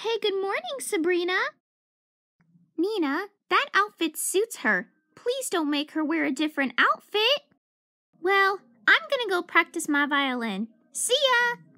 Hey, good morning, Sabrina. Nina, that outfit suits her. Please don't make her wear a different outfit. Well, I'm gonna go practice my violin. See ya!